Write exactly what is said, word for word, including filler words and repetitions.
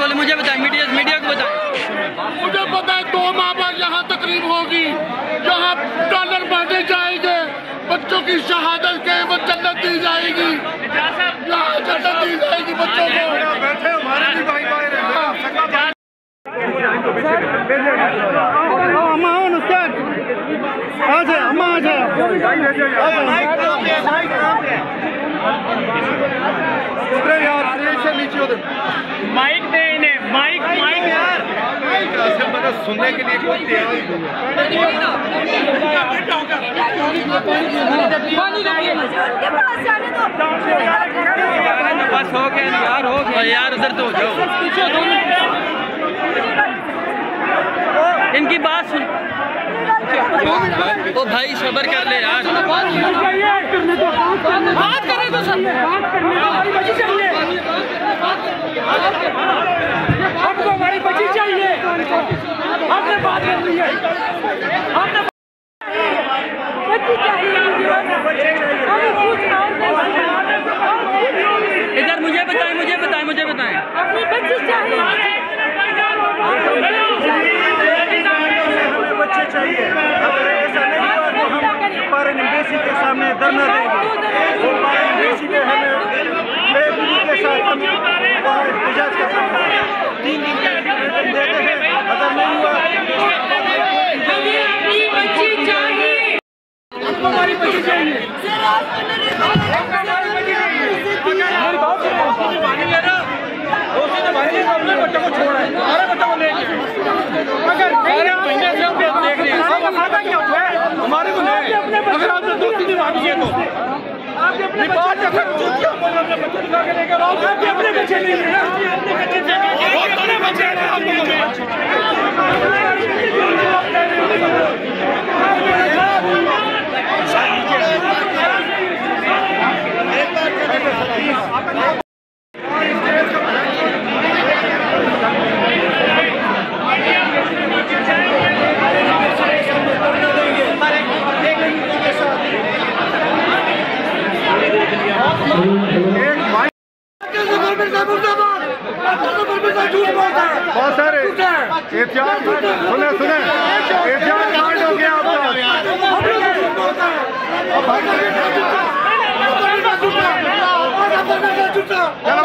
बोले, मुझे बताएं, मीडिया मीडिया को बताएं। मुझे पता है दो माह बाद यहाँ तकरीब होगी, यहाँ डॉलर बांटे जाएंगे, बच्चों की शहादत के वो जन्नत दी जाएगी, यहाँ जन्नत दी जाएगी बच्चों को। माइक दे इन्हें, माइक माइक यार, सुनने के लिए कोई तैयार बस हो गया यार, हो गया यार, उधर तो हो जाओ, इनकी बात सुन। ओ भाई सब्र कर ले यार, बात करें तो सब बात करने हमारी बच्ची चाहिए, हमको हमारी बच्ची चाहिए, हमने बात करनी है, हमने बच्ची चाहिए, इधर मुझे बताएं, मुझे बताएं, मुझे बताएं, अपनी बच्ची चाहिए, हमें बच्चे चाहिए। अगर ऐसा नहीं हुआ तो हम फॉरेन एम्बेसी के सामने धरना देंगे। वो फॉरेन एम्बेसी में हमें बेबुनी के साथ हम वहाँ एहतजाज कर सकते हैं। तीन दिन का वेतन देते हैं, अगर नहीं हुआ हमारी बच्ची चाहिए, अपने बच्चों को छोड़ा है, सारे बच्चों को लेके, अगर सारे महीने से हम देख रहे हैं, फायदा क्या हुआ है हमारे को? अगर आपने दोस्ती निभानी है तो आपके अपने बच्चे अपने बच्चे दिखा के लेकर आओ, आपके अपने बच्चे नहीं है, अपने बच्चे अपने बच्चे हैं आपको। बहुत सारे एहतियात सुने सुने एहतियात कांड हो गया आपका।